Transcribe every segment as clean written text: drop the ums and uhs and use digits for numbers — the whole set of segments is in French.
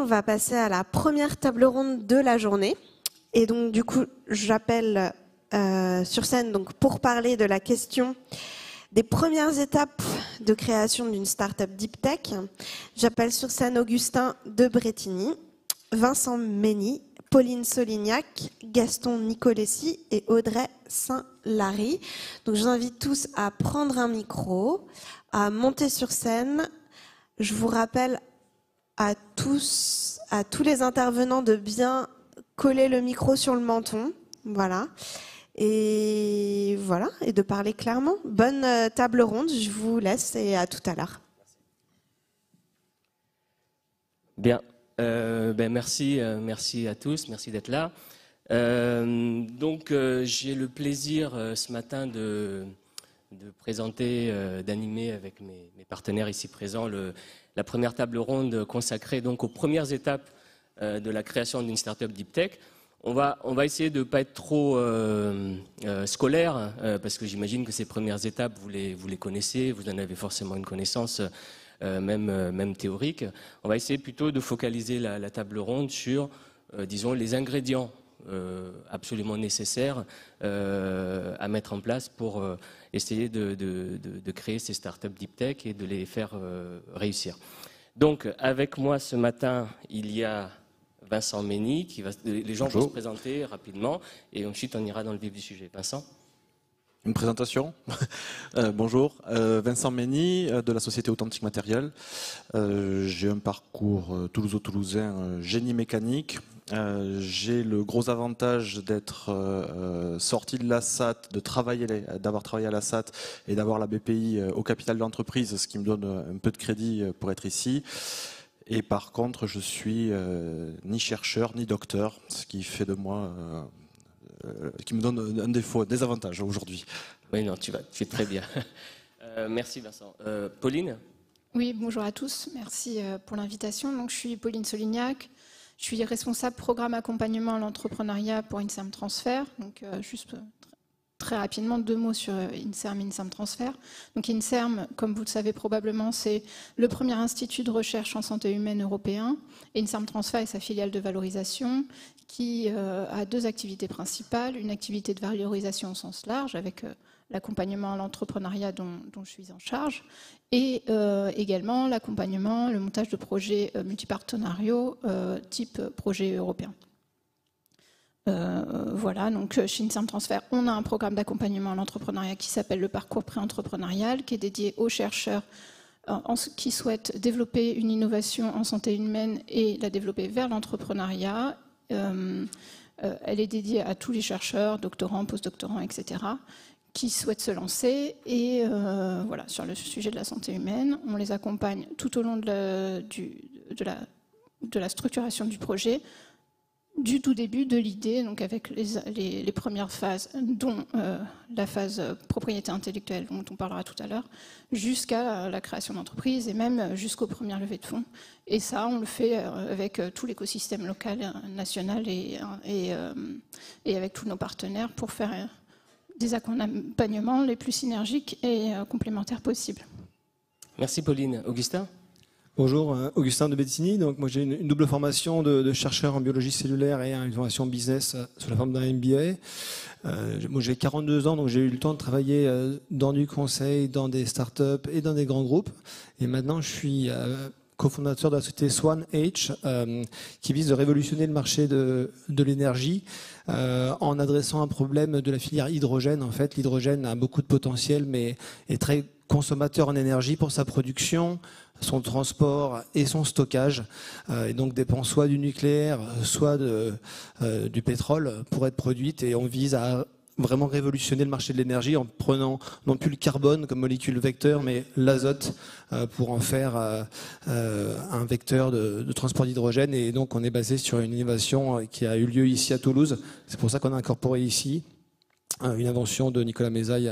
va passer à la première table ronde de la journée. Et donc, du coup, j'appelle sur scène donc, pour parler de la question des premières étapes de création d'une start-up Deep Tech. J'appelle sur scène Augustin de Bretigny, Vincent Mény, Pauline Solignac, Gaston Nicolessi et Audrey Saint-Lary. Donc, je vous invite tous à prendre un micro, à monter sur scène. Je vous rappelle à tous les intervenants de bien coller le micro sur le menton. Voilà. Et voilà, et de parler clairement. Bonne table ronde, je vous laisse et à tout à l'heure. Bien, merci à tous, merci d'être là. J'ai le plaisir ce matin de présenter, d'animer avec mes partenaires ici présents la première table ronde consacrée donc aux premières étapes de la création d'une start-up Deep Tech. On va essayer de ne pas être trop scolaire, parce que j'imagine que ces premières étapes, vous les connaissez, vous en avez forcément une connaissance, même théorique. On va essayer plutôt de focaliser la table ronde sur, disons, les ingrédients absolument nécessaires à mettre en place pour essayer de créer ces startups Deep Tech et de les faire réussir. Donc, avec moi ce matin, il y a Vincent Mény, les gens vont se présenter rapidement et ensuite on ira dans le vif du sujet. Vincent ? Une présentation. Bonjour, Vincent Mény de la société Authentique Matériel. J'ai un parcours toulousain génie mécanique. J'ai le gros avantage d'être sorti de la SAT, d'avoir travaillé à la SAT et d'avoir la BPI au capital de l'entreprise, ce qui me donne un peu de crédit pour être ici. Et par contre, je suis ni chercheur ni docteur, ce qui fait de moi, qui me donne un défaut, des avantages aujourd'hui. Oui, non, tu fais très bien. Merci Vincent. Pauline ? Oui, bonjour à tous. Merci pour l'invitation. Donc, je suis Pauline Solignac. Je suis responsable programme accompagnement à l'entrepreneuriat pour INSERM Transfert. Donc, juste très rapidement, 2 mots sur INSERM Transfert. Donc, INSERM, comme vous le savez probablement, c'est le premier institut de recherche en santé humaine européen. Et INSERM Transfert est sa filiale de valorisation qui a 2 activités principales. Une activité de valorisation au sens large avec l'accompagnement à l'entrepreneuriat dont je suis en charge, et également l'accompagnement, le montage de projets multipartenariaux type projet européen. Voilà, donc chez INSERM Transfert, on a un programme d'accompagnement à l'entrepreneuriat qui s'appelle le parcours pré-entrepreneurial, qui est dédié aux chercheurs qui souhaitent développer une innovation en santé humaine et la développer vers l'entrepreneuriat. Elle est dédiée à tous les chercheurs, doctorants, postdoctorants, etc., qui souhaitent se lancer. Et voilà, sur le sujet de la santé humaine, on les accompagne tout au long de la structuration du projet, du tout début de l'idée, donc avec les premières phases, dont la phase propriété intellectuelle, dont on parlera tout à l'heure, jusqu'à la création d'entreprise et même jusqu'aux premières levées de fonds. Et ça, on le fait avec tout l'écosystème local, national et avec tous nos partenaires pour faire des accompagnements les plus synergiques et complémentaires possibles. Merci Pauline. Augustin ? Bonjour, Augustin de Bretigny. Donc moi j'ai une double formation de chercheur en biologie cellulaire et une formation business sous la forme d'un MBA. Moi j'ai 42 ans, donc j'ai eu le temps de travailler dans du conseil, dans des startups et dans des grands groupes. Et maintenant je suis cofondateur de la société Swan H, qui vise de révolutionner le marché de l'énergie en adressant un problème de la filière hydrogène. En fait, l'hydrogène a beaucoup de potentiel, mais est très consommateur en énergie pour sa production, son transport et son stockage, et donc dépend soit du nucléaire, soit du pétrole pour être produite. Et on vise à vraiment révolutionner le marché de l'énergie en prenant non plus le carbone comme molécule vecteur, mais l'azote pour en faire un vecteur de transport d'hydrogène. Et donc on est basé sur une innovation qui a eu lieu ici à Toulouse. C'est pour ça qu'on a incorporé ici une invention de Nicolas Mézaille.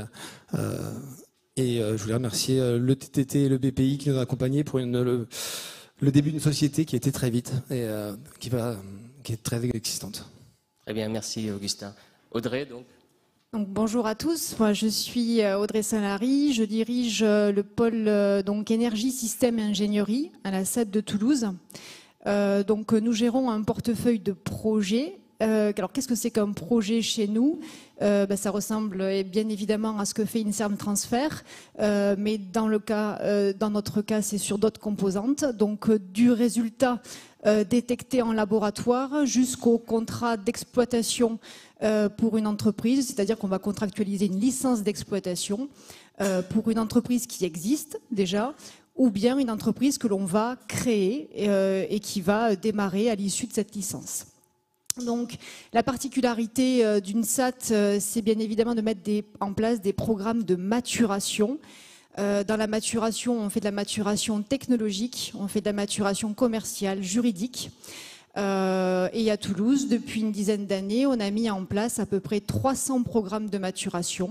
Et je voulais remercier le TTT et le BPI qui nous ont accompagnés pour le début d'une société qui a été très vite et qui est très existante. Très bien, merci Augustin. Audrey, donc. Donc, bonjour à tous, moi je suis Audrey Saint-Lary, je dirige le pôle donc énergie, système et ingénierie à la SAT de Toulouse. Donc nous gérons un portefeuille de projets. Alors qu'est-ce que c'est qu'un projet chez nous? Ça ressemble bien évidemment à ce que fait INSERM Transfert, mais dans notre cas, c'est sur d'autres composantes. Donc du résultat détecté en laboratoire jusqu'au contrat d'exploitation pour une entreprise, c'est-à-dire qu'on va contractualiser une licence d'exploitation pour une entreprise qui existe déjà, ou bien une entreprise que l'on va créer et qui va démarrer à l'issue de cette licence. Donc, la particularité d'une SAT, c'est bien évidemment de mettre en place des programmes de maturation. Dans la maturation, on fait de la maturation technologique, on fait de la maturation commerciale, juridique. Et à Toulouse, depuis une dizaine d'années, on a mis en place à peu près 300 programmes de maturation.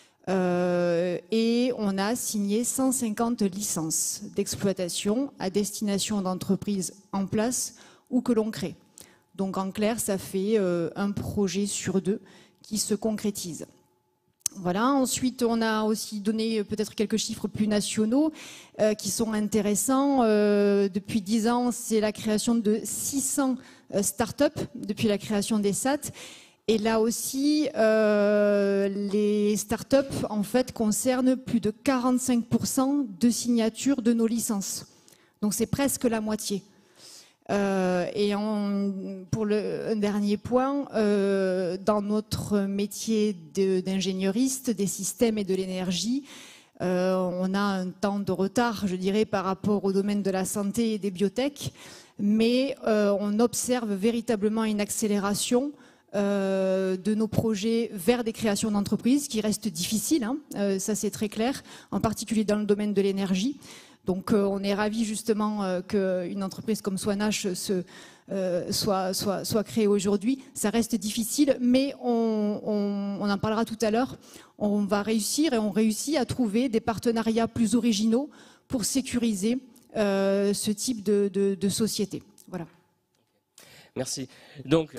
Et on a signé 150 licences d'exploitation à destination d'entreprises en place ou que l'on crée. Donc en clair, ça fait un projet sur 2 qui se concrétise. Voilà. Ensuite, on a aussi donné peut-être quelques chiffres plus nationaux qui sont intéressants. Depuis 10 ans, c'est la création de 600 startups depuis la création des SAT. Et là aussi, les startups en fait concernent plus de 45% de signatures de nos licences. Donc c'est presque la moitié. Et pour un dernier point, dans notre métier d'ingénieuriste, des systèmes et de l'énergie, on a un temps de retard, je dirais, par rapport au domaine de la santé et des biotech, mais on observe véritablement une accélération de nos projets vers des créations d'entreprises qui restent difficiles, hein, ça c'est très clair, en particulier dans le domaine de l'énergie. Donc on est ravis justement qu'une entreprise comme Swanach soit créée aujourd'hui. Ça reste difficile, mais on en parlera tout à l'heure. On va réussir et on réussit à trouver des partenariats plus originaux pour sécuriser ce type de société. Voilà. Merci. Donc,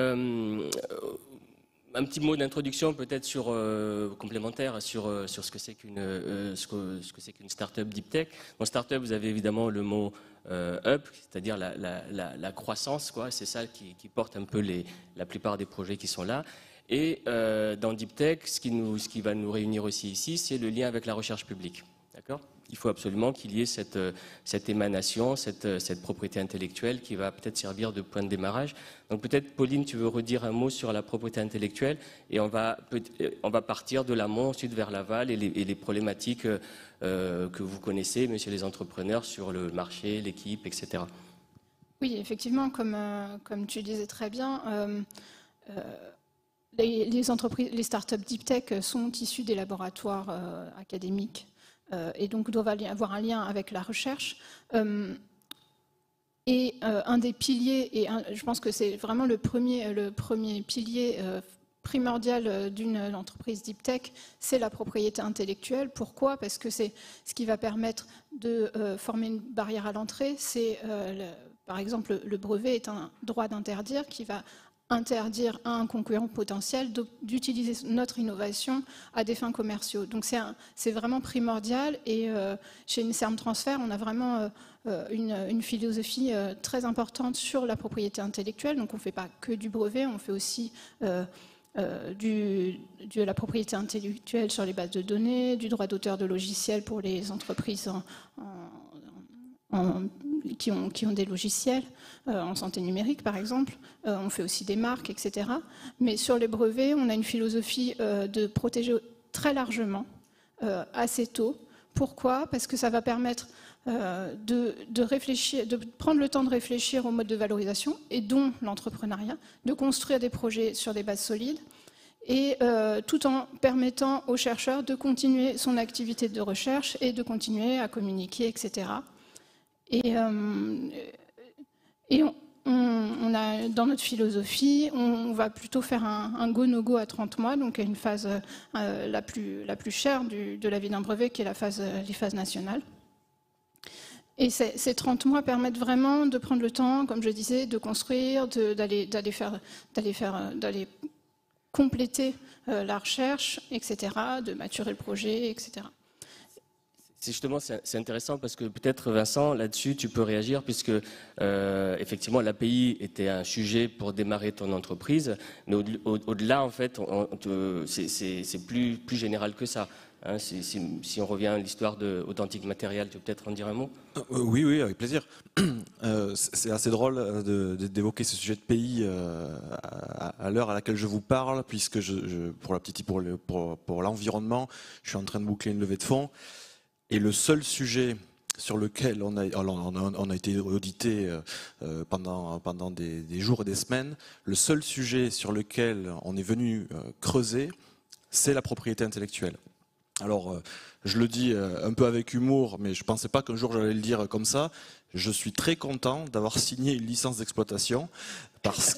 un petit mot d'introduction peut-être complémentaire sur ce que c'est qu'une start-up deep tech. Dans start-up, vous avez évidemment le mot up, c'est-à-dire la croissance, quoi. C'est ça qui porte un peu la plupart des projets qui sont là. Et dans deep tech, ce qui va nous réunir aussi ici, c'est le lien avec la recherche publique. D'accord ? Il faut absolument qu'il y ait cette émanation, cette propriété intellectuelle qui va peut-être servir de point de démarrage. Donc peut-être, Pauline, tu veux redire un mot sur la propriété intellectuelle et on va partir de l'amont, ensuite vers l'aval et les problématiques que vous connaissez, messieurs les entrepreneurs, sur le marché, l'équipe, etc. Oui, effectivement, comme tu disais très bien, les entreprises, les startups deep tech sont issues des laboratoires académiques. Et donc doivent avoir un lien avec la recherche. Et un des piliers, et je pense que c'est vraiment le premier pilier primordial d'une entreprise deep tech, c'est la propriété intellectuelle. Pourquoi ? Parce que c'est ce qui va permettre de former une barrière à l'entrée. Par exemple, le brevet est un droit d'interdire qui va interdire à un concurrent potentiel d'utiliser notre innovation à des fins commerciaux. Donc c'est vraiment primordial et chez INSERM Transfert, on a vraiment une philosophie très importante sur la propriété intellectuelle. Donc on ne fait pas que du brevet, on fait aussi de la propriété intellectuelle sur les bases de données, du droit d'auteur de logiciels pour les entreprises qui ont des logiciels en santé numérique, par exemple. On fait aussi des marques, etc. Mais sur les brevets, on a une philosophie de protéger très largement, assez tôt. Pourquoi ? Parce que ça va permettre de réfléchir, de prendre le temps de réfléchir au mode de valorisation, et dont l'entrepreneuriat, de construire des projets sur des bases solides, et tout en permettant aux chercheurs de continuer son activité de recherche et de continuer à communiquer, etc. Et on a, dans notre philosophie, on va plutôt faire un go-no-go à 30 mois, donc à une phase la plus chère de la vie d'un brevet, qui est les phases nationales. Et ces 30 mois permettent vraiment de prendre le temps, comme je disais, de construire, d'aller compléter la recherche, etc., de maturer le projet, etc. Justement, c'est intéressant parce que peut-être, Vincent, là-dessus, tu peux réagir puisque effectivement, l'API était un sujet pour démarrer ton entreprise, mais au-delà, en fait, c'est plus général que ça. Hein, si on revient à l'histoire d'Authentic Material, tu peux peut-être en dire un mot? Oui, avec plaisir. C'est assez drôle d'évoquer ce sujet de pays à l'heure à laquelle je vous parle, puisque pour l'environnement, je suis en train de boucler une levée de fonds. Et le seul sujet sur lequel on a été audité pendant des jours et des semaines, le seul sujet sur lequel on est venu creuser, c'est la propriété intellectuelle. Alors, je le dis un peu avec humour, mais je ne pensais pas qu'un jour j'allais le dire comme ça. Je suis très content d'avoir signé une licence d'exploitation parce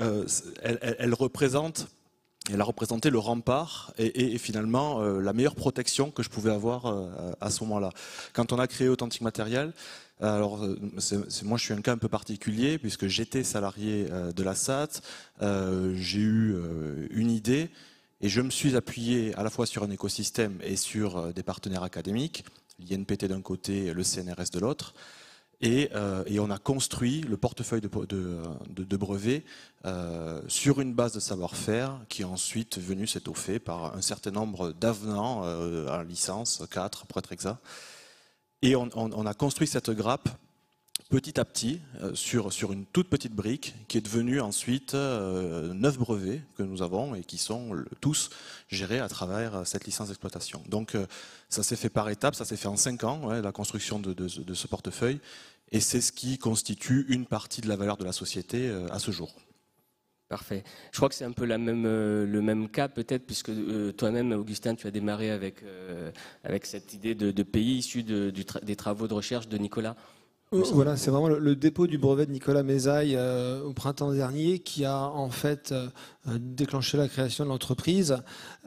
qu'elle représente... Elle a représenté le rempart et finalement la meilleure protection que je pouvais avoir à ce moment-là. Quand on a créé Authentic Material, alors moi je suis un cas un peu particulier puisque j'étais salarié de la SAT, j'ai eu une idée et je me suis appuyé à la fois sur un écosystème et sur des partenaires académiques, l'INPT d'un côté et le CNRS de l'autre. Et on a construit le portefeuille de brevets sur une base de savoir-faire qui est ensuite venue s'étoffer par un certain nombre d'avenants en licence, 4 pour être exact. Et on a construit cette grappe petit à petit sur une toute petite brique qui est devenue ensuite 9 brevets que nous avons et qui sont tous gérés à travers cette licence d'exploitation. Donc ça s'est fait par étapes, ça s'est fait en 5 ans, la construction de ce portefeuille. Et c'est ce qui constitue une partie de la valeur de la société à ce jour. Parfait. Je crois que c'est un peu le même cas peut-être, puisque toi-même, Augustin, tu as démarré avec cette idée de pays issu des travaux de recherche de Nicolas. Voilà, c'est vraiment le dépôt du brevet de Nicolas Mézaille au printemps dernier qui a en fait déclenché la création de l'entreprise.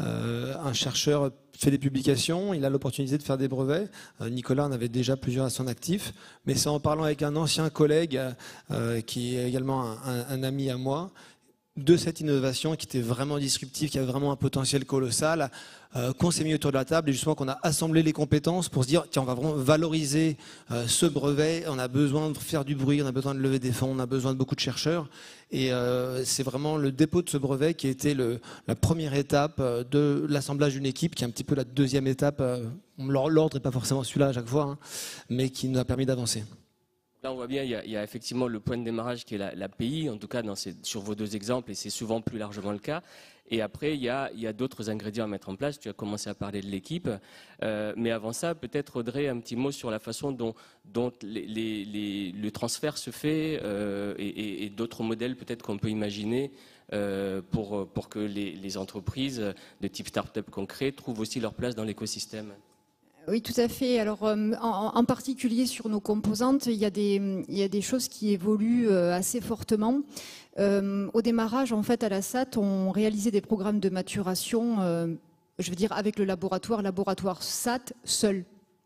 Un chercheur fait des publications, il a l'opportunité de faire des brevets. Nicolas en avait déjà plusieurs à son actif, mais c'est en parlant avec un ancien collègue qui est également un ami à moi, de cette innovation qui était vraiment disruptive, qui avait vraiment un potentiel colossal, qu'on s'est mis autour de la table et justement qu'on a assemblé les compétences pour se dire tiens, on va vraiment valoriser ce brevet, on a besoin de faire du bruit, on a besoin de lever des fonds, on a besoin de beaucoup de chercheurs et c'est vraiment le dépôt de ce brevet qui a été la première étape de l'assemblage d'une équipe, qui est un petit peu la deuxième étape, l'ordre n'est pas forcément celui-là à chaque fois, hein, mais qui nous a permis d'avancer. Là, on voit bien, il y a effectivement le point de démarrage qui est l'API, en tout cas sur vos deux exemples, et c'est souvent plus largement le cas. Et après, il y a d'autres ingrédients à mettre en place. Tu as commencé à parler de l'équipe. Mais avant ça, peut-être, Audrey, un petit mot sur la façon dont le transfert se fait et d'autres modèles peut-être qu'on peut imaginer pour que les entreprises de type start-up concret trouvent aussi leur place dans l'écosystème. Oui, tout à fait. Alors, en particulier sur nos composantes, il y a des choses qui évoluent assez fortement. Au démarrage, en fait, à la SAT, on réalisait des programmes de maturation, je veux dire, avec le laboratoire SAT seul.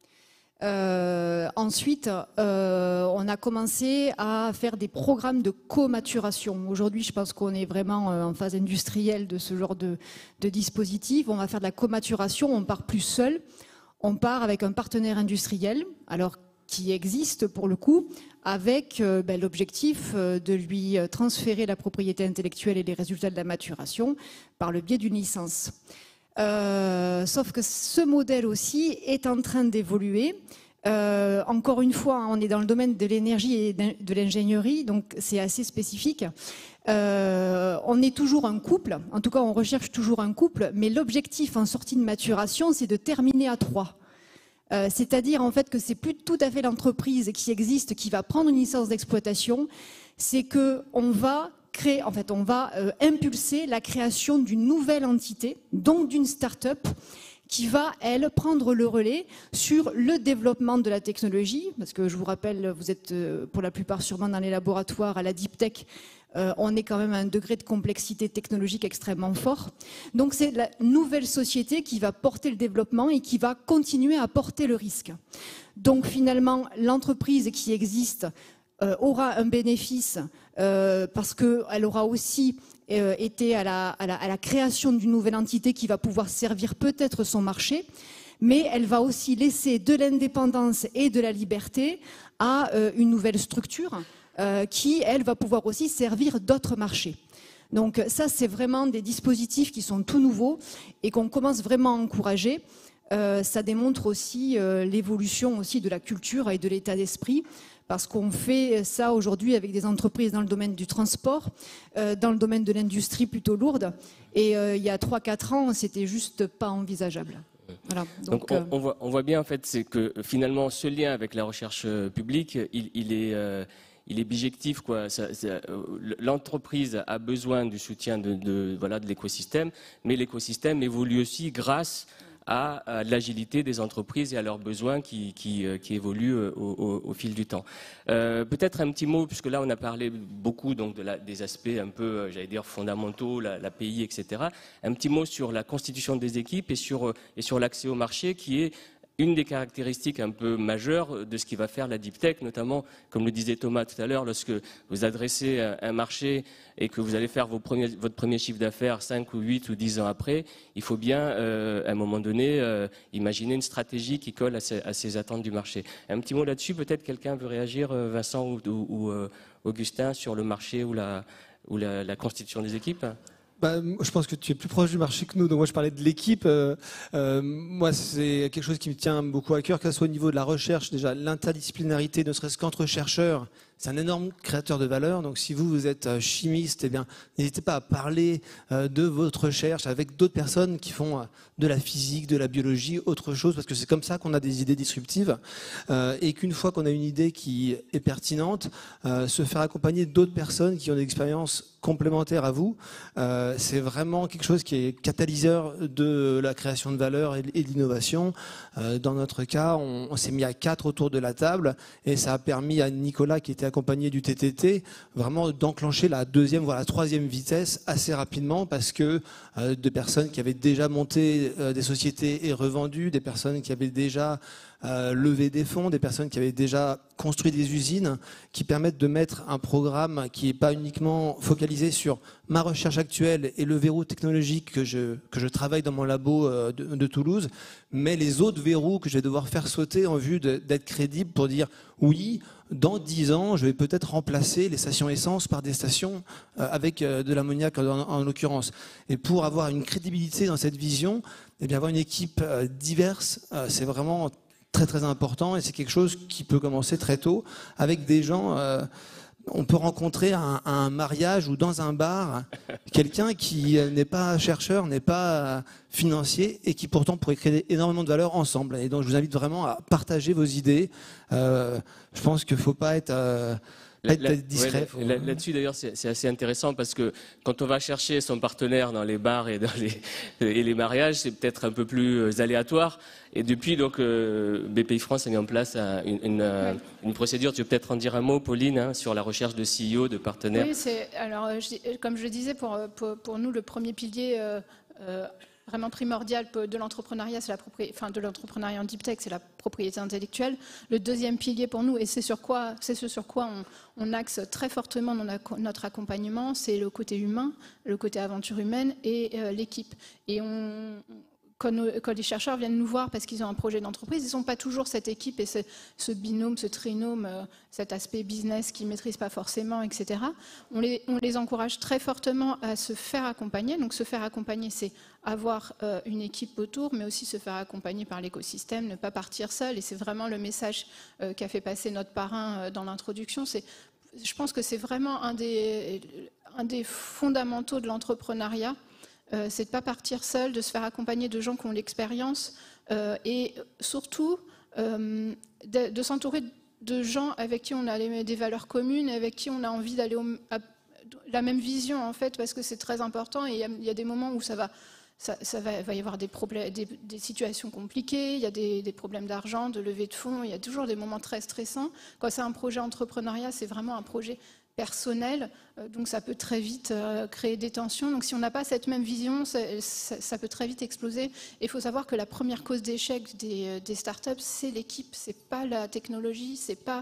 Ensuite, on a commencé à faire des programmes de co-maturation. Aujourd'hui, je pense qu'on est vraiment en phase industrielle de ce genre de dispositif. On va faire de la co-maturation, on part plus seul. On part avec un partenaire industriel, alors qui existe pour le coup, avec l'objectif de lui transférer la propriété intellectuelle et les résultats de la maturation par le biais d'une licence. Sauf que ce modèle aussi est en train d'évoluer. Encore une fois, on est dans le domaine de l'énergie et de l'ingénierie, donc c'est assez spécifique. On est toujours un couple, en tout cas on recherche toujours un couple, mais l'objectif en sortie de maturation, c'est de terminer à 3. C'est-à-dire en fait que c'est plus tout à fait l'entreprise qui existe qui va prendre une licence d'exploitation, c'est que on va créer, en fait on va impulser la création d'une nouvelle entité, donc d'une start-up, qui va, elle, prendre le relais sur le développement de la technologie, parce que je vous rappelle, vous êtes pour la plupart sûrement dans les laboratoires à la Deep Tech, on est quand même à un degré de complexité technologique extrêmement fort. Donc c'est la nouvelle société qui va porter le développement et qui va continuer à porter le risque. Donc finalement, l'entreprise qui existe aura un bénéfice parce qu'elle aura aussi été à la création d'une nouvelle entité qui va pouvoir servir peut-être son marché. mais elle va aussi laisser de l'indépendance et de la liberté à une nouvelle structure qui, elle, va pouvoir aussi servir d'autres marchés. Donc ça, c'est vraiment des dispositifs qui sont tout nouveaux et qu'on commence vraiment à encourager. Ça démontre aussi l'évolution aussi de la culture et de l'état d'esprit, parce qu'on fait ça aujourd'hui avec des entreprises dans le domaine du transport, dans le domaine de l'industrie plutôt lourde, et il y a 3-4 ans, c'était juste pas envisageable. Voilà. Donc on voit bien en fait, c'est que finalement ce lien avec la recherche publique, il est bijectif, quoi. L'entreprise a besoin du soutien de l'écosystème, mais l'écosystème évolue aussi grâce à l'agilité des entreprises et à leurs besoins qui évoluent au fil du temps. Peut-être un petit mot, puisque là on a parlé beaucoup donc des aspects un peu, j'allais dire, fondamentaux, l'API, etc. Un petit mot sur la constitution des équipes et sur l'accès au marché, qui est une des caractéristiques un peu majeures de ce qui va faire la deep tech, notamment, comme le disait Thomas tout à l'heure, lorsque vous adressez un marché et que vous allez faire votre premier chiffre d'affaires 5 ou 8 ou 10 ans après, il faut bien, à un moment donné, imaginer une stratégie qui colle à ces attentes du marché. Un petit mot là-dessus, peut-être quelqu'un veut réagir, Vincent ou Augustin, sur le marché ou la constitution des équipes? Je pense que tu es plus proche du marché que nous, donc moi je parlais de l'équipe. Moi c'est quelque chose qui me tient beaucoup à cœur, que ce soit au niveau de la recherche, déjà l'interdisciplinarité, ne serait-ce qu'entre chercheurs, c'est un énorme créateur de valeur. Donc si vous êtes chimiste, eh bien n'hésitez pas à parler de votre recherche avec d'autres personnes qui font de la physique, de la biologie, autre chose, parce que c'est comme ça qu'on a des idées disruptives, et qu'une fois qu'on a une idée qui est pertinente, se faire accompagner d'autres personnes qui ont des expériences complémentaires à vous, c'est vraiment quelque chose qui est catalyseur de la création de valeur et de l'innovation. Dans notre cas, on s'est mis à 4 autour de la table, et ça a permis à Nicolas, qui était accompagné du TTT, vraiment d'enclencher la 2e, voire la 3e vitesse assez rapidement, parce que de personnes qui avaient déjà monté des sociétés et revendu, des personnes qui avaient déjà levé des fonds, des personnes qui avaient déjà construit des usines, qui permettent de mettre un programme qui n'est pas uniquement focalisé sur ma recherche actuelle et le verrou technologique que je travaille dans mon labo de Toulouse, mais les autres verrous que je vais devoir faire sauter en vue d'être crédible pour dire oui, dans 10 ans, je vais peut-être remplacer les stations essence par des stations avec de l'ammoniac en l'occurrence. Et pour avoir une crédibilité dans cette vision, eh bien, avoir une équipe diverse, c'est vraiment très très important, et c'est quelque chose qui peut commencer très tôt avec des gens. On peut rencontrer à un mariage ou dans un bar quelqu'un qui n'est pas chercheur, n'est pas financier, et qui pourtant pourrait créer énormément de valeur ensemble. Et donc je vous invite vraiment à partager vos idées. Je pense qu'il ne faut pas être discret. Là-dessus, d'ailleurs, c'est assez intéressant, parce que quand on va chercher son partenaire dans les bars et dans les mariages, c'est peut-être un peu plus aléatoire. Et depuis, donc, BPI France a mis en place une procédure. Tu veux peut-être en dire un mot, Pauline, sur la recherche de CEO, de partenaires? Oui, alors, comme je le disais, pour nous, le premier pilier vraiment primordial de l'entrepreneuriat, de l'entrepreneuriat en deep tech, c'est la propriété intellectuelle. Le deuxième pilier pour nous, et c'est ce sur quoi on axe très fortement notre accompagnement, c'est le côté humain, le côté aventure humaine et l'équipe. Et quand les chercheurs viennent nous voir parce qu'ils ont un projet d'entreprise, ils n'ont pas toujours cette équipe et ce binôme, ce trinôme, cet aspect business qu'ils ne maîtrisent pas forcément, etc. On les encourage très fortement à se faire accompagner. Donc se faire accompagner, c'est avoir une équipe autour, mais aussi se faire accompagner par l'écosystème, ne pas partir seul. Et c'est vraiment le message qu'a fait passer notre parrain dans l'introduction. Je pense que c'est vraiment un des fondamentaux de l'entrepreneuriat. C'est de ne pas partir seul, de se faire accompagner de gens qui ont l'expérience et surtout de s'entourer de gens avec qui on a des valeurs communes et avec qui on a envie d'aller à la même vision, en fait, parce que c'est très important. Et il y a des moments où va y avoir des problèmes, des situations compliquées, il y a des problèmes d'argent, de levée de fonds, il y a toujours des moments très stressants. Quand c'est un projet entrepreneuriat, c'est vraiment un projet personnel, donc ça peut très vite créer des tensions. Donc si on n'a pas cette même vision, ça peut très vite exploser. Et il faut savoir que la première cause d'échec des startups, c'est l'équipe, c'est pas la technologie, c'est pas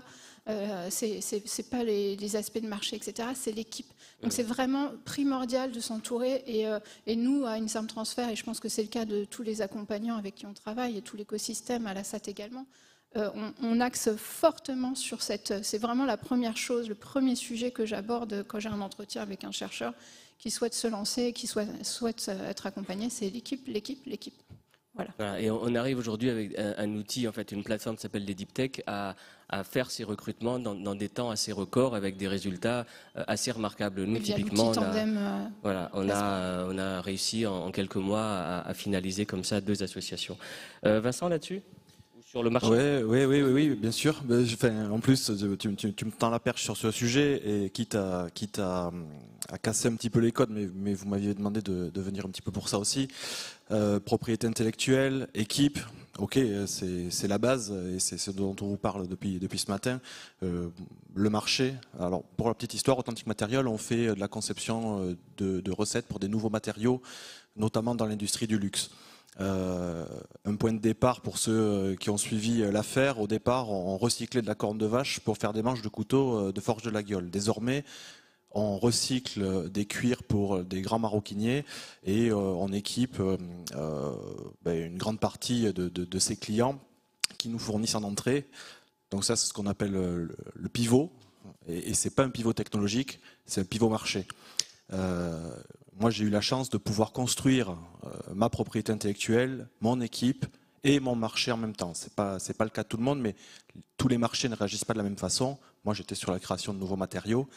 c'est pas les aspects de marché, etc. C'est l'équipe. Donc c'est vraiment primordial de s'entourer. Et nous, à INSERM Transfert, et je pense que c'est le cas de tous les accompagnants avec qui on travaille et tout l'écosystème, à la SAT également, on axe fortement sur cette... C'est vraiment la première chose, le premier sujet que j'aborde quand j'ai un entretien avec un chercheur qui souhaite se lancer, qui souhaite être accompagné, c'est l'équipe, l'équipe, l'équipe. Voilà. Et on arrive aujourd'hui avec un outil, en fait, une plateforme qui s'appelle les Deep Tech, à faire ces recrutements dans des temps assez records avec des résultats assez remarquables. Nous, typiquement, on a réussi en quelques mois à finaliser comme ça 2 associations. Vincent, là-dessus ? Sur le marché. Oui, bien sûr. En plus, tu me tends la perche sur ce sujet et quitte à casser un petit peu les codes, mais vous m'aviez demandé de venir un petit peu pour ça aussi. Propriété intellectuelle, équipe, ok, c'est la base et c'est ce dont on vous parle depuis ce matin. Le marché. Alors, pour la petite histoire, Authentic Material, on fait de la conception de recettes pour des nouveaux matériaux, notamment dans l'industrie du luxe. Un point de départ pour ceux qui ont suivi l'affaire, au départ on recyclait de la corne de vache pour faire des manches de couteau de Forges de la Guiole. Désormais on recycle des cuirs pour des grands maroquiniers et on équipe une grande partie de ces clients qui nous fournissent en entrée. Donc ça c'est ce qu'on appelle le pivot, et c'est pas un pivot technologique, c'est un pivot marché. Moi, j'ai eu la chance de pouvoir construire ma propriété intellectuelle, mon équipe et mon marché en même temps. C'est pas le cas de tout le monde, mais tous les marchés ne réagissent pas de la même façon. Moi, j'étais sur la création de nouveaux matériaux.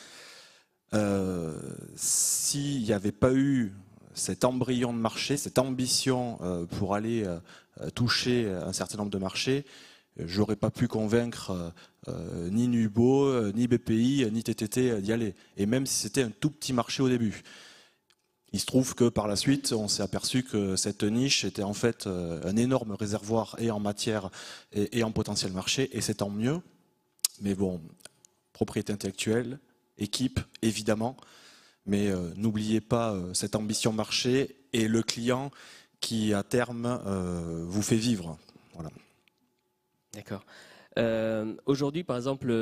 S'il n'y avait pas eu cet embryon de marché, cette ambition pour aller toucher un certain nombre de marchés, j'aurais pas pu convaincre ni Nubo, ni BPI, ni TTT d'y aller. Et même si c'était un tout petit marché au début. Il se trouve que par la suite, on s'est aperçu que cette niche était en fait un énorme réservoir et en matière et en potentiel marché, et c'est tant mieux. Mais bon, propriété intellectuelle, équipe, évidemment, mais n'oubliez pas cette ambition marché et le client qui, à terme, vous fait vivre. Voilà. D'accord. Aujourd'hui, par exemple,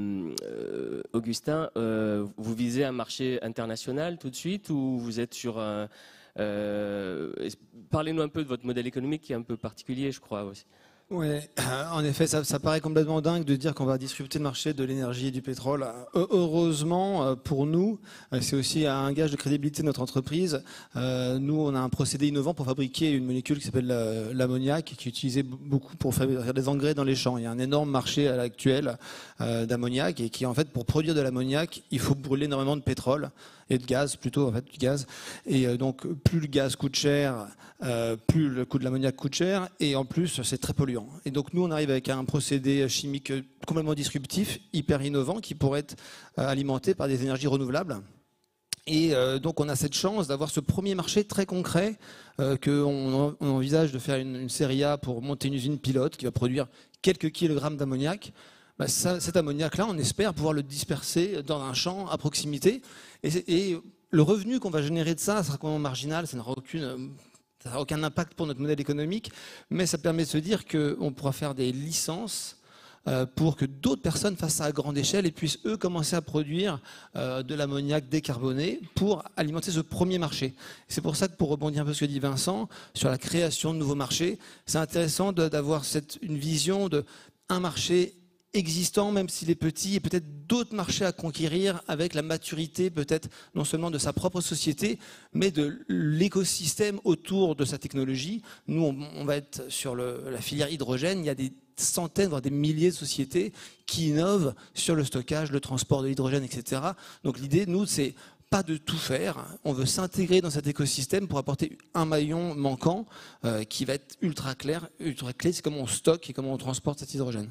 Augustin, vous visez un marché international tout de suite ou vous êtes sur un... Parlez-nous un peu de votre modèle économique qui est un peu particulier, je crois aussi. Oui, en effet, ça paraît complètement dingue de dire qu'on va disrupter le marché de l'énergie et du pétrole. Heureusement, pour nous, c'est aussi un gage de crédibilité de notre entreprise. Nous, on a un procédé innovant pour fabriquer une molécule qui s'appelle l'ammoniac, qui est utilisée beaucoup pour faire des engrais dans les champs. Il y a un énorme marché à l'actuel d'ammoniac, et qui, en fait, pour produire de l'ammoniac, il faut brûler énormément de pétrole et de gaz, plutôt, en fait, du gaz. Et donc, plus le gaz coûte cher, plus le coût de l'ammoniac coûte cher, et en plus, c'est très polluant. Et donc, nous, on arrive avec un procédé chimique complètement disruptif, hyper innovant, qui pourrait être alimenté par des énergies renouvelables. Et donc, on a cette chance d'avoir ce premier marché très concret, qu'on envisage de faire une série A pour monter une usine pilote qui va produire quelques kilogrammes d'ammoniac. Cet ammoniac-là, on espère pouvoir le disperser dans un champ à proximité. Et le revenu qu'on va générer de ça sera complètement marginal, ça n'aura aucun impact pour notre modèle économique, mais ça permet de se dire qu'on pourra faire des licences pour que d'autres personnes fassent ça à grande échelle et puissent, eux, commencer à produire de l'ammoniac décarboné pour alimenter ce premier marché. C'est pour ça que, pour rebondir un peu sur ce que dit Vincent, sur la création de nouveaux marchés, c'est intéressant d'avoir une vision d'un marché existant, même s'il est petit, et peut-être d'autres marchés à conquérir avec la maturité peut-être non seulement de sa propre société, mais de l'écosystème autour de sa technologie. Nous, on va être sur la filière hydrogène. Il y a des centaines, voire des milliers de sociétés qui innovent sur le stockage, le transport de l'hydrogène, etc. Donc l'idée, nous, c'est pas de tout faire. On veut s'intégrer dans cet écosystème pour apporter un maillon manquant qui va être ultra clé. C'est comment on stocke et comment on transporte cet hydrogène.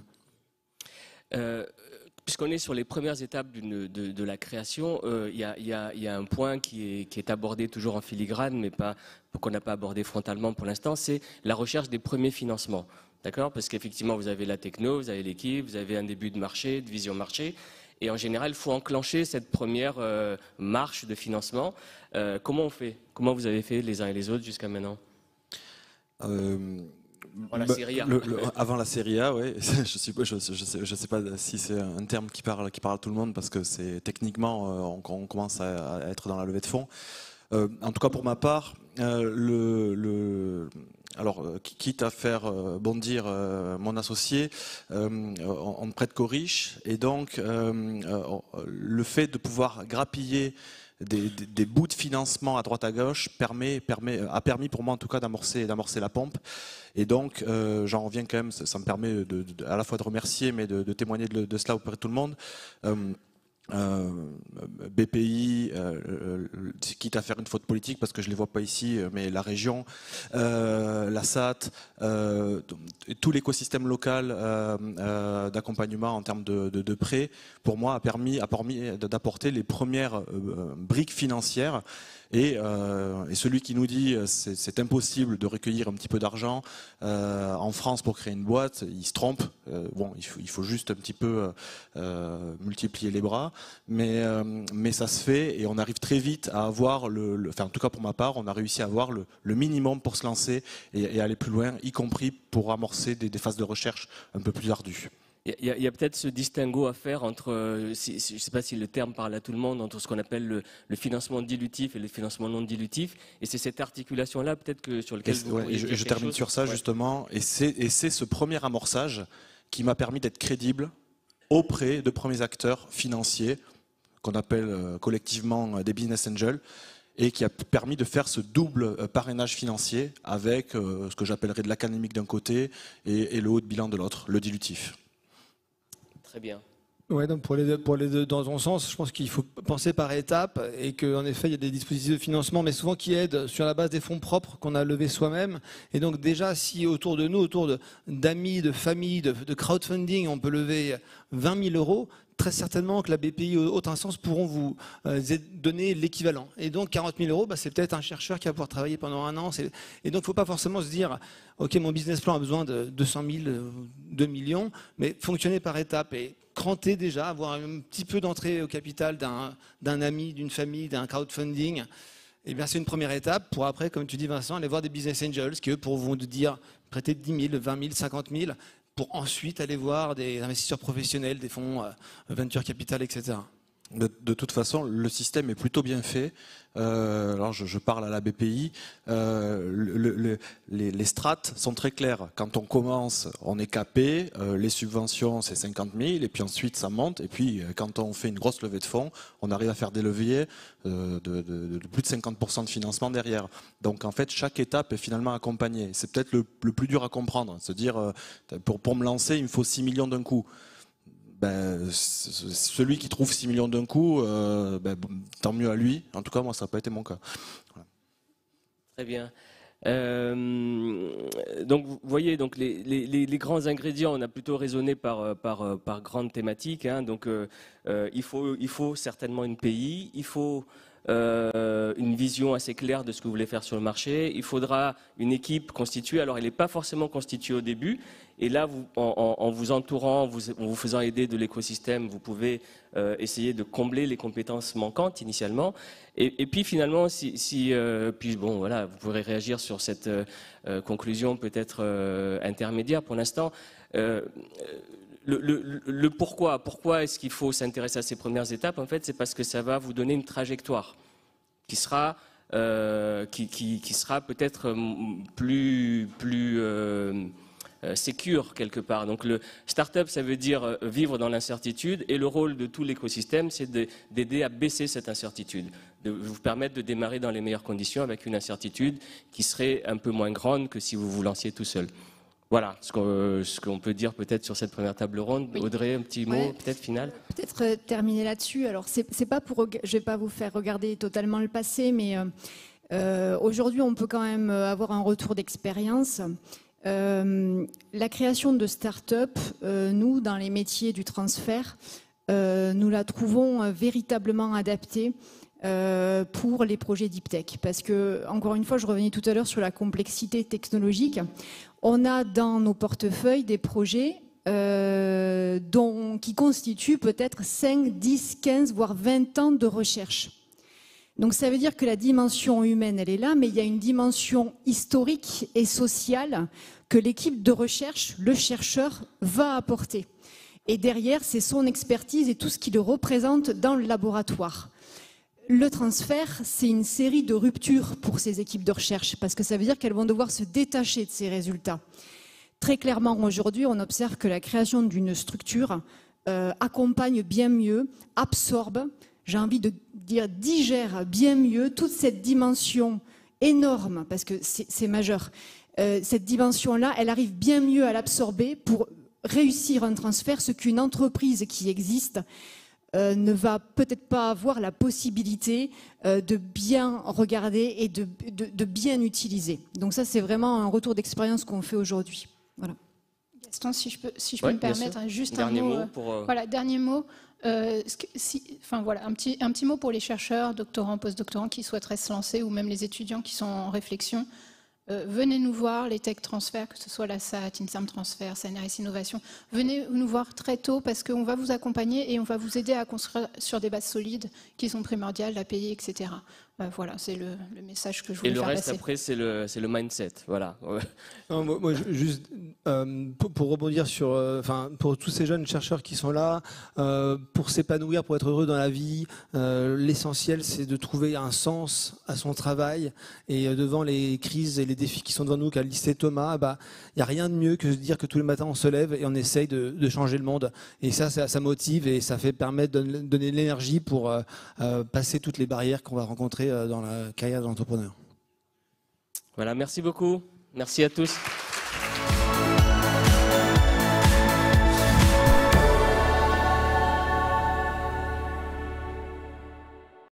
Puisqu'on est sur les premières étapes de la création, il y a un point qui est abordé toujours en filigrane, mais qu'on n'a pas abordé frontalement pour l'instant, c'est la recherche des premiers financements. D'accord ? Parce qu'effectivement, vous avez la techno, vous avez l'équipe, vous avez un début de marché, de vision marché, et en général, il faut enclencher cette première marche de financement. Comment on fait ? Comment vous avez fait les uns et les autres jusqu'à maintenant ? Avant la série A. Avant la série A, oui. Je sais pas si c'est un terme qui parle à tout le monde parce que c'est techniquement, on commence à être dans la levée de fonds. En tout cas, pour ma part, quitte à faire bondir mon associé, on ne prête qu'aux riches, et donc le fait de pouvoir grappiller des bouts de financement à droite à gauche a permis pour moi en tout cas d'amorcer la pompe. Et donc j'en reviens quand même, ça me permet à la fois de remercier mais de témoigner de cela auprès de tout le monde. BPI, quitte à faire une faute politique parce que je ne les vois pas ici, mais la région, la SAT, tout l'écosystème local d'accompagnement en termes de prêts, pour moi, a permis d'apporter les premières briques financières. Et celui qui nous dit c'est impossible de recueillir un petit peu d'argent en France pour créer une boîte, il se trompe. Il faut juste un petit peu multiplier les bras, mais ça se fait et on arrive très vite à avoir en tout cas pour ma part, on a réussi à avoir le minimum pour se lancer et aller plus loin, y compris pour amorcer des phases de recherche un peu plus ardues. Il y a peut-être ce distinguo à faire entre, je ne sais pas si le terme parle à tout le monde, entre ce qu'on appelle le financement dilutif et le financement non dilutif. Et c'est cette articulation-là peut-être sur laquelle vous pourriez dire quelque chose. Je termine sur ça justement. Et c'est ce premier amorçage qui m'a permis d'être crédible auprès de premiers acteurs financiers qu'on appelle collectivement des business angels, et qui a permis de faire ce double parrainage financier avec ce que j'appellerais de l'académique d'un côté et le haut de bilan de l'autre, le dilutif. Très bien. Ouais, donc pour les deux, dans ton sens, je pense qu'il faut penser par étapes et qu'en effet, il y a des dispositifs de financement, mais souvent qui aident sur la base des fonds propres qu'on a levés soi-même. Et donc déjà, si autour de nous, autour d'amis, de familles, de crowdfunding, on peut lever 20 000 euros, très certainement que la BPI ou autre instance pourront vous donner l'équivalent. Et donc 40 000 euros, c'est peut-être un chercheur qui va pouvoir travailler pendant un an. Et donc il ne faut pas forcément se dire, ok, mon business plan a besoin de 200 000, 2 millions, mais fonctionner par étapes et cranter déjà, avoir un petit peu d'entrée au capital d'un ami, d'une famille, d'un crowdfunding. Eh bien, c'est une première étape pour après, comme tu dis Vincent, aller voir des business angels qui eux pourront te dire prêter 10 000, 20 000, 50 000 pour ensuite aller voir des investisseurs professionnels, des fonds venture capital, etc. De toute façon, le système est plutôt bien fait. Alors je parle à la BPI. Les strates sont très claires. Quand on commence, on est capé. Les subventions, c'est 50 000. Et puis ensuite, ça monte. Et puis, quand on fait une grosse levée de fonds, on arrive à faire des leviers de plus de 50% de financement derrière. Donc, en fait, chaque étape est finalement accompagnée. C'est peut-être le plus dur à comprendre. Se dire, pour me lancer, il me faut 6 millions d'un coup. Celui qui trouve 6 millions d'un coup, tant mieux à lui. En tout cas, moi, ça n'a pas été mon cas. Voilà. Très bien. Donc, vous voyez, donc les grands ingrédients, on a plutôt raisonné par grandes thématiques. Hein. Donc, il faut certainement une PI, il faut une vision assez claire de ce que vous voulez faire sur le marché. Il faudra une équipe constituée. Alors, elle n'est pas forcément constituée au début. Et là, en vous entourant, en vous faisant aider de l'écosystème, vous pouvez essayer de combler les compétences manquantes initialement. Et puis finalement, puis bon, voilà, vous pourrez réagir sur cette conclusion peut-être intermédiaire pour l'instant. Le pourquoi. Pourquoi est-ce qu'il faut s'intéresser à ces premières étapes? En fait, c'est parce que ça va vous donner une trajectoire qui sera peut-être plus sécure quelque part. Donc le start-up, ça veut dire vivre dans l'incertitude, et le rôle de tout l'écosystème, c'est d'aider à baisser cette incertitude, de vous permettre de démarrer dans les meilleures conditions avec une incertitude qui serait un peu moins grande que si vous vous lanciez tout seul. Voilà ce qu'on peut dire peut-être sur cette première table ronde. Oui. Audrey, un petit mot peut-être final. Peut-être terminer là-dessus. Alors c'est pas je vais pas vous faire regarder totalement le passé, mais aujourd'hui on peut quand même avoir un retour d'expérience. La création de start-up, nous, dans les métiers du transfert, nous la trouvons véritablement adaptée pour les projets deep tech. Parce que, encore une fois, je revenais tout à l'heure sur la complexité technologique. On a dans nos portefeuilles des projets qui constituent peut-être 5, 10, 15, voire 20 ans de recherche. Donc ça veut dire que la dimension humaine, elle est là, mais il y a une dimension historique et sociale que l'équipe de recherche, le chercheur, va apporter. Et derrière, c'est son expertise et tout ce qui le représente dans le laboratoire. Le transfert, c'est une série de ruptures pour ces équipes de recherche, parce que ça veut dire qu'elles vont devoir se détacher de ces résultats. Très clairement, aujourd'hui, on observe que la création d'une structure accompagne bien mieux, absorbe, j'ai envie de dire digère bien mieux toute cette dimension énorme, parce que c'est majeur. Cette dimension-là, elle arrive bien mieux à l'absorber pour réussir un transfert, ce qu'une entreprise qui existe ne va peut-être pas avoir la possibilité de bien regarder et de bien utiliser. Donc ça, c'est vraiment un retour d'expérience qu'on fait aujourd'hui. Voilà. Gaston, si je peux me permettre, juste dernier mot. Voilà, dernier mot. Voilà, un petit mot pour les chercheurs, doctorants, postdoctorants qui souhaiteraient se lancer, ou même les étudiants qui sont en réflexion. Venez nous voir, les tech transferts, que ce soit la SAT, INSERM Transfert, CNRS Innovation. Venez nous voir très tôt parce qu'on va vous accompagner et on va vous aider à construire sur des bases solides qui sont primordiales, l'API, etc. Voilà, c'est le message que je voulais faire passer. Et le reste, après, c'est le mindset. Voilà. Non, moi, juste pour rebondir sur, pour tous ces jeunes chercheurs qui sont là, pour s'épanouir, pour être heureux dans la vie, l'essentiel, c'est de trouver un sens à son travail. Et devant les crises et les défis qui sont devant nous, qu'a listé Thomas, il n'y a rien de mieux que de dire que tous les matins, on se lève et on essaye de changer le monde. Et ça motive et ça fait permettre de donner de l'énergie pour passer toutes les barrières qu'on va rencontrer dans la carrière de l'entrepreneur. Voilà, merci beaucoup. Merci à tous.